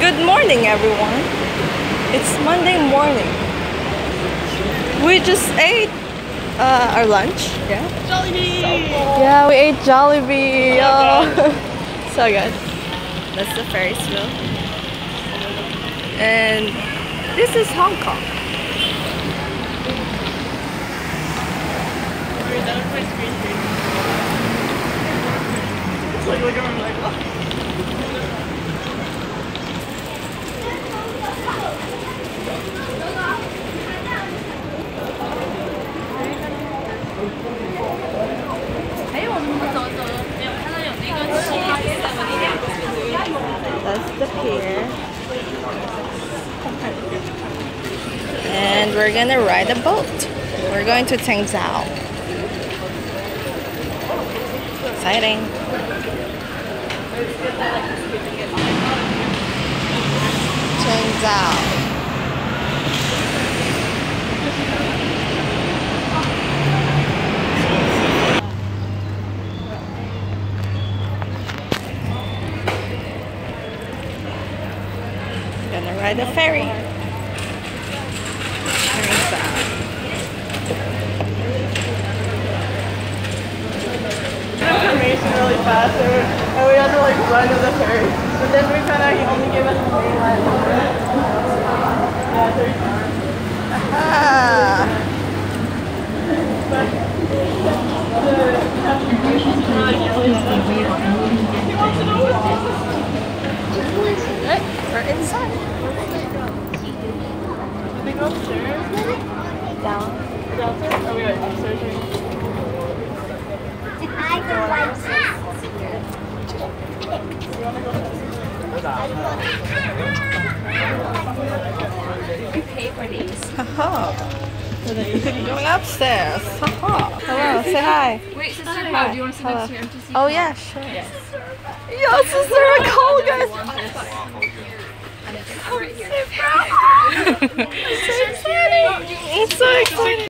Good morning, everyone. It's Monday morning. We just ate our lunch. Yeah. Jollibee! Yeah, we ate Jollibee. Oh, so good. That's the Ferris wheel. And this is Hong Kong. It's like looking at me like, oh. That's the pier. And we're gonna ride a boat. We're going to Chau. Exciting. Chau. Gonna ride a ferry. Information really fast, and we had to like run to the ferry. But then we found out he only gave us the main line. Yeah, 3 times. Ah. We're inside. Did they go upstairs? Down. Downstairs? Oh, we went upstairs. You pay for these. Haha. Going upstairs. Haha. Hello, say hi. Wait, Sister Pao, do you want to sit next to your empty seat? Oh yeah, sure. Yes. Yo, Sister McColgan. And it's right here. It's so exciting. It's so exciting.